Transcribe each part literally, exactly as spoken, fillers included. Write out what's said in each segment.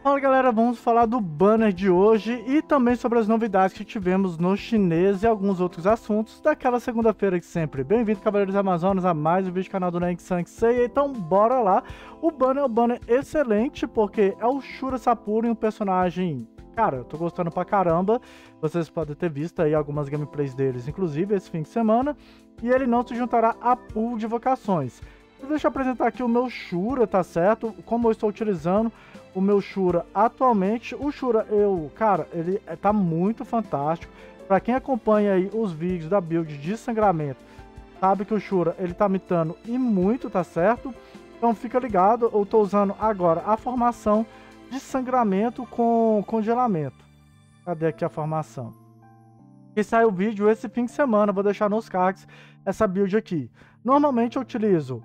Fala galera, vamos falar do banner de hoje e também sobre as novidades que tivemos no chinês e alguns outros assuntos daquela segunda-feira que sempre. Bem-vindo, Cavaleiros Amazonas, a mais um vídeo do canal do Neng Sansei. Então bora lá. O banner é um banner excelente porque é o Shura Sapura, um personagem, cara, eu tô gostando pra caramba. Vocês podem ter visto aí algumas gameplays deles, inclusive esse fim de semana, e ele não se juntará a pool de vocações. Deixa eu apresentar aqui o meu Shura, tá certo? Como eu estou utilizando o meu Shura atualmente. O Shura, eu, cara, ele tá muito fantástico. Pra quem acompanha aí os vídeos da build de sangramento, sabe que o Shura, ele tá mitando e muito, tá certo? Então fica ligado, eu tô usando agora a formação de sangramento com congelamento. Cadê aqui a formação? Que sai o vídeo esse fim de semana, vou deixar nos cards essa build aqui. Normalmente eu utilizo,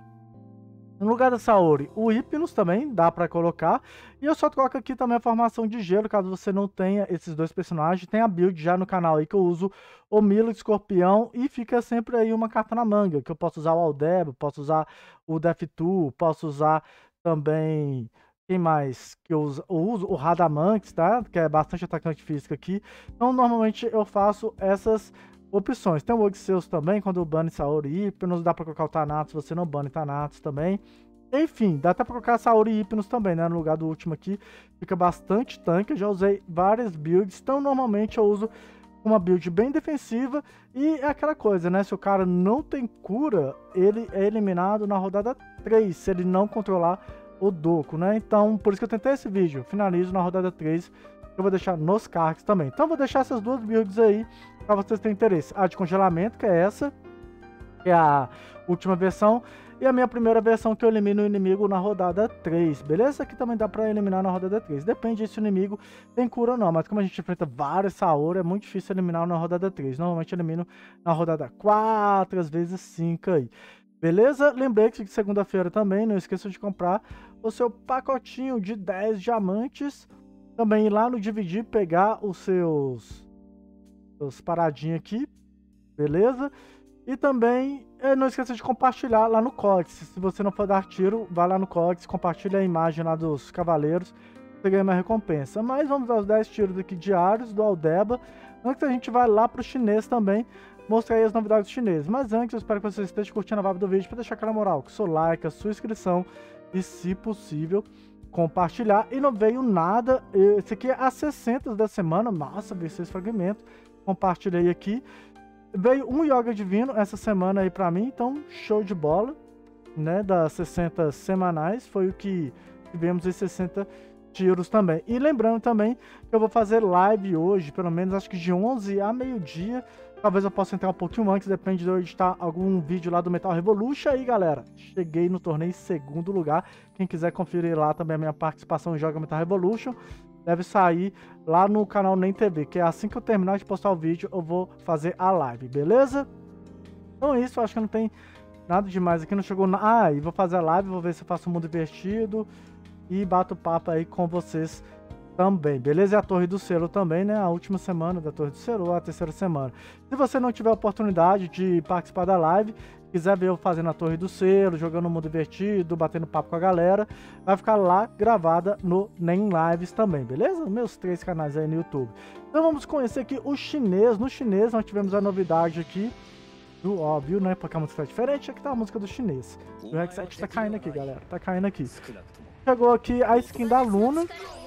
no lugar da Saori, o Hypnos também dá pra colocar. E eu só troco aqui também a formação de gelo, caso você não tenha esses dois personagens. Tem a build já no canal aí que eu uso o Milo de Escorpião e fica sempre aí uma carta na manga, que eu posso usar o Aldebo, posso usar o Deathtu, posso usar também... Quem mais que eu uso? Eu uso o Radamanx, tá? Que é bastante atacante físico aqui. Então, normalmente eu faço essas opções. Tem o Odisseus também, quando eu bane Saori e Hypnos, dá pra colocar o Thanatos, você não bane Thanatos também. Enfim, dá até pra colocar Saori e Hypnos também, né? No lugar do último aqui, fica bastante tanque. Eu já usei várias builds, então normalmente eu uso uma build bem defensiva. E é aquela coisa, né? Se o cara não tem cura, ele é eliminado na rodada três, se ele não controlar o Doku, né? Então, por isso que eu tentei esse vídeo. Finalizo na rodada três. Eu vou deixar nos cards também. Então, eu vou deixar essas duas builds aí para vocês terem interesse. A de congelamento, que é essa, que é a última versão. E a minha primeira versão, que eu elimino o inimigo na rodada três. Beleza? Aqui também dá para eliminar na rodada três. Depende se o inimigo tem cura ou não. Mas como a gente enfrenta vários Saori, é muito difícil eliminar na rodada três. Normalmente eu elimino na rodada quatro, às vezes cinco aí. Beleza? Lembrei que segunda-feira também, não esqueça de comprar o seu pacotinho de dez diamantes. Também ir lá no Dividir, pegar os seus, seus paradinhos aqui. Beleza? E também não esqueça de compartilhar lá no Codex. Se você não for dar tiro, vai lá no Codex, compartilha a imagem lá dos cavaleiros. Você ganha uma recompensa. Mas vamos aos dez tiros aqui diários do Aldeba. Antes a gente vai lá pro chinês também. Mostrar aí as novidades chinesas. Mas antes, eu espero que vocês estejam curtindo a vibe do vídeo para deixar aquela moral, com seu like, a sua inscrição e, se possível, compartilhar. E não veio nada. Esse aqui é a sessenta da semana. Massa, veio seis fragmentos. Compartilhei aqui. Veio um Yoga Divino essa semana aí para mim. Então, show de bola, né? Das sessenta semanais. Foi o que tivemos em sessenta tiros também. E lembrando também que eu vou fazer live hoje, pelo menos acho que de onze a meio-dia. Talvez eu possa entrar um pouquinho antes, depende de eu editar algum vídeo lá do Metal Revolution. Aí, galera, cheguei no torneio em segundo lugar. Quem quiser conferir lá também a minha participação em Joga Metal Revolution, deve sair lá no canal Nem T V, que é assim que eu terminar de postar o vídeo, eu vou fazer a live, beleza? Então é isso, acho que não tem nada demais aqui, não chegou nada. Ah, e vou fazer a live, vou ver se eu faço um mundo invertido e bato papo aí com vocês também, beleza? E a Torre do Selo também, né? A última semana da Torre do Selo, a terceira semana. Se você não tiver a oportunidade de participar da live, quiser ver eu fazendo a Torre do Selo, jogando o mundo invertido, batendo papo com a galera, vai ficar lá gravada no Nem Lives também, beleza? Meus três canais aí no YouTube. Então vamos conhecer aqui o chinês. No chinês nós tivemos a novidade aqui do óbvio, né? Porque a música é diferente, aqui tá a música do chinês. O headset tá caindo aqui, galera. Tá caindo aqui. Chegou aqui a skin da Luna.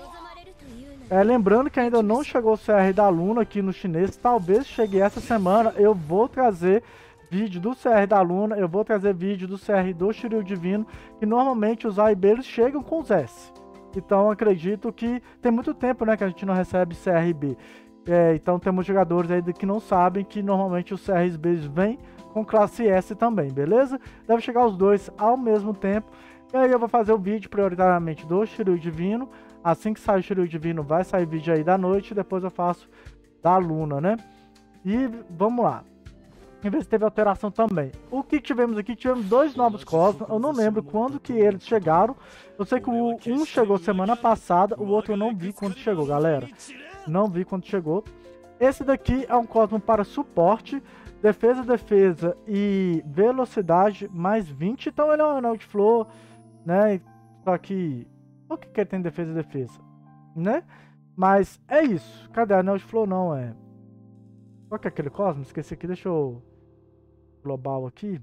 É, lembrando que ainda não chegou o C R da Luna aqui no chinês. Talvez chegue essa semana. Eu vou trazer vídeo do C R da Luna. Eu vou trazer vídeo do C R do Shiryu Divino. Que normalmente os A e B eles chegam com os S. Então acredito que tem muito tempo, né, que a gente não recebe C R B. É, então temos jogadores aí que não sabem que normalmente os C Rs B vêm com classe S também, beleza? Deve chegar os dois ao mesmo tempo. E aí eu vou fazer o vídeo prioritariamente do Shiryu Divino. Assim que sair o Shiryu Divino, vai sair vídeo aí da noite. Depois eu faço da Luna, né? E vamos lá. Em vez de teve alteração também. O que tivemos aqui? Tivemos dois novos cosmos. Eu não lembro quando que eles chegaram. Eu sei que o um chegou semana passada. O outro eu não vi quando chegou, galera. Não vi quando chegou. Esse daqui é um cosmo para suporte. Defesa, defesa e velocidade mais vinte. Então ele é um anel de flor, né? Só que... O que que ele tem defesa e defesa? né? Mas é isso. Cadê a Anel de Flor? Não, é... Qual que é aquele Cosmo? Esqueci aqui, deixa eu... Global aqui.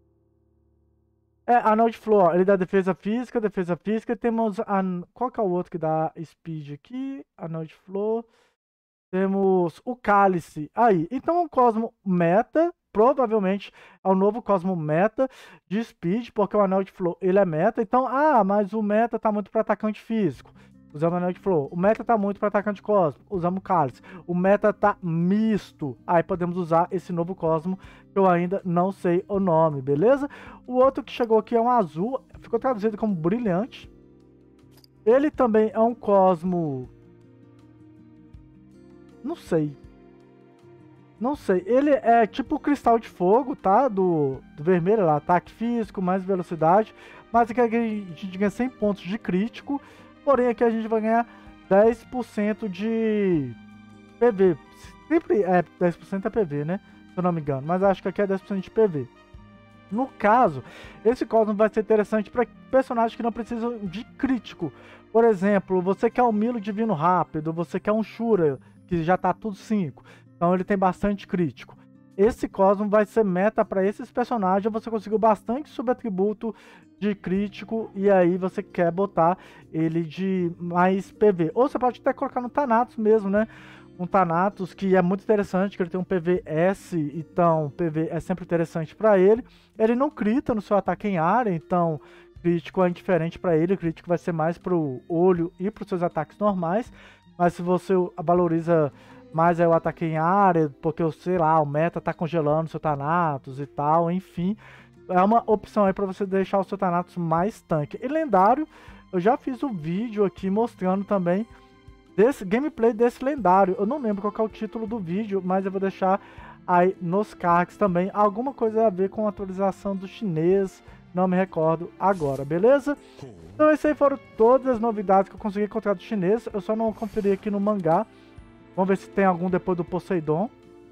É, Anel de Flor, ele dá defesa física, defesa física. Temos... A... Qual que é o outro que dá Speed aqui? Anel de Flor. Temos o Cálice. Aí, então o Cosmo meta... Provavelmente é o novo Cosmo meta de Speed, porque o Anel de Flor, ele é meta. Então, ah, mas o meta tá muito para atacante físico. Usamos o Anel de Flor. O meta tá muito para atacante Cosmo. Usamos o Cálice. O meta tá misto. Aí podemos usar esse novo Cosmo, que eu ainda não sei o nome, beleza? O outro que chegou aqui é um azul. Ficou traduzido como brilhante. Ele também é um Cosmo... Não sei. Não sei, ele é tipo o Cristal de Fogo, tá? Do, do vermelho lá, ataque físico, mais velocidade. Mas aqui a gente ganha cem pontos de crítico. Porém aqui a gente vai ganhar dez por cento de P V. Sempre é dez por cento é P V, né? Se eu não me engano. Mas acho que aqui é dez por cento de P V. No caso, esse Cosmo vai ser interessante para personagens que não precisam de crítico. Por exemplo, você quer um Milo Divino rápido, você quer um Shura, que já tá tudo cinco. Então ele tem bastante crítico. Esse Cosmo vai ser meta para esses personagens. Você conseguiu bastante subatributo de crítico e aí você quer botar ele de mais P V. Ou você pode até colocar no Thanatos mesmo, né? Um Thanatos que é muito interessante, que ele tem um P V S, então P V é sempre interessante para ele. Ele não crita no seu ataque em área, então crítico é indiferente para ele. O crítico vai ser mais pro olho e para os seus ataques normais. Mas se você valoriza mais é o ataque em área, porque, sei lá, o meta tá congelando o seu Thanatos e tal, enfim. É uma opção aí pra você deixar o seu Thanatos mais tanque. E lendário, eu já fiz um vídeo aqui mostrando também desse gameplay desse lendário. Eu não lembro qual que é o título do vídeo, mas eu vou deixar aí nos cards também. Alguma coisa a ver com a atualização do chinês, não me recordo agora, beleza? Então essas aí foram todas as novidades que eu consegui encontrar do chinês. Eu só não conferi aqui no mangá. Vamos ver se tem algum depois do Poseidon.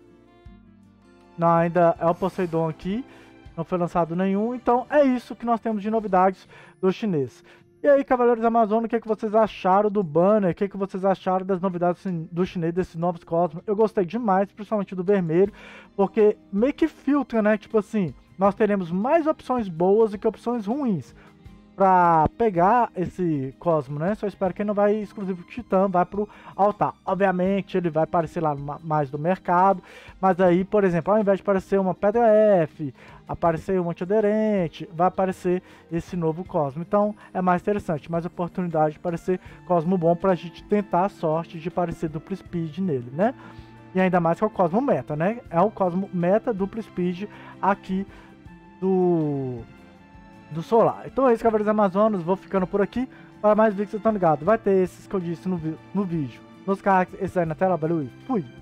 Não, ainda é o Poseidon aqui. Não foi lançado nenhum. Então é isso que nós temos de novidades do chinês. E aí, Cavaleiros Amazonas, o que, é que vocês acharam do banner? O que, é que vocês acharam das novidades do chinês, desses novos Cosmos? Eu gostei demais, principalmente do vermelho. Porque meio que filtra, né? Tipo assim, nós teremos mais opções boas do que opções ruins pra pegar esse Cosmo, né? Só espero que ele não vai exclusivo pro Titã, vai pro altar. Obviamente, ele vai aparecer lá mais do mercado, mas aí, por exemplo, ao invés de aparecer uma Pedra F, aparecer um antiaderente, vai aparecer esse novo Cosmo. Então, é mais interessante, mais oportunidade de aparecer Cosmo bom pra gente tentar a sorte de aparecer duplo speed nele, né? E ainda mais que é o Cosmo meta, né? É o Cosmo meta duplo speed aqui do... do Solar. Então é isso, Cavaleiros Amazonas. Vou ficando por aqui. Para mais vídeos, vocês estão ligados. Vai ter esses que eu disse no, no vídeo. Nos cards, esses aí na tela. Valeu e fui!